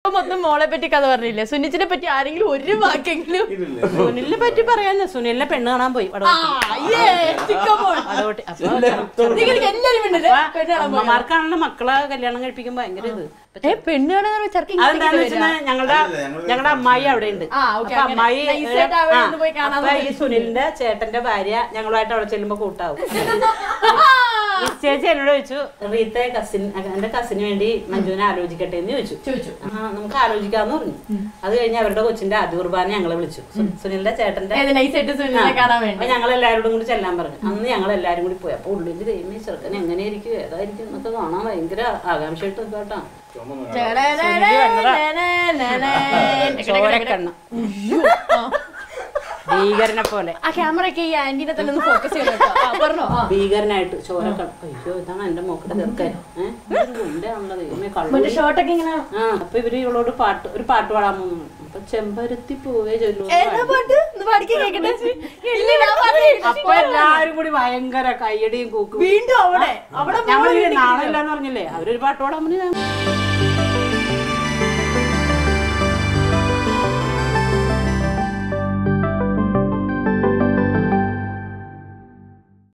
മൊത്തം മോളെ പറ്റി കഥ പറഞ്ഞില്ലേ? സുനിച്ചിനെ പറ്റി ആരെങ്കിലും ഒരു വാക്കെങ്കിലും? സുനിലിനെ പറ്റി പറയാന്ന്. സുനിലിനെ പെണ്ണ് കാണാൻ പോയി. അമ്മമാർക്കാണല്ലോ മക്കളെ കല്യാണം കഴിപ്പിക്കുമ്പോ ഭയങ്കര ഇത്. പെണ്ണ് ഞങ്ങളുടെ അമ്മായി അവിടെ ഉണ്ട്. അപ്പൊ അമ്മായി ഈ സുനിലിന്റെ ചേട്ടന്റെ ഭാര്യ ഞങ്ങളുമായിട്ട് അവിടെ ചെല്ലുമ്പോ കൂട്ടാവും. ചേച്ചി എന്നോട് ചോദിച്ചു, റീത്തെ കസിൻ എന്റെ കസിന് വേണ്ടി മഞ്ജുവിനെ ആലോചിക്കട്ടെ എന്ന് ചോദിച്ചു. നമുക്ക് ആലോചിക്കാന്ന് പറഞ്ഞു. അത് കഴിഞ്ഞ് അവരുടെ കൊച്ചിന്റെ ആദ്യ കുർബാന ഞങ്ങളെ വിളിച്ചു. സുനിലിന്റെ ചേട്ടന്റെ ഞങ്ങൾ എല്ലാവരോടും കൂടി ചെല്ലാൻ പറഞ്ഞു. അന്ന് ഞങ്ങൾ എല്ലാരും കൂടി പോയി. അപ്പൊ ഉള്ളിൽ ദൈവമേ ചെറുക്കൻ എങ്ങനെയായിരിക്കും ഏതായിരിക്കും എന്നൊക്കെ കാണാൻ ഭയങ്കര ആകാംക്ഷയായിട്ട് കേട്ടോ. ചോരക്കണ്ണ ഭീകരനെ പോലെ ആ ക്യാമറയൊക്കെ ഈ ആന്റിനെ തന്നെ ഒന്ന് ഫോക്കസ് ചെയ്യണോ? ഭീകരനായിട്ട് ചോരക്കണം. അയ്യോ ഇതാണ് എന്റെ മോക്കടെ ചെറുക്കൻ. ഷോട്ടൊക്കെ ഇങ്ങനെ. അപ്പൊ ഇവര് ഇവളോട് ഒരു പാട്ട് പാടാൻ പോകുന്നു. അപ്പൊ ചെമ്പരത്തി പൂവേ ചൊല്ലു. അപ്പൊ എല്ലാരും കൂടി ഭയങ്കര കയ്യടിയും കൂക്കും. വീണ്ടും അവിടെ ഞങ്ങൾ നാളെ ഇല്ലാന്ന് പറഞ്ഞില്ലേ, അവരൊരു പാട്ട് പാടാൻ പറഞ്ഞു.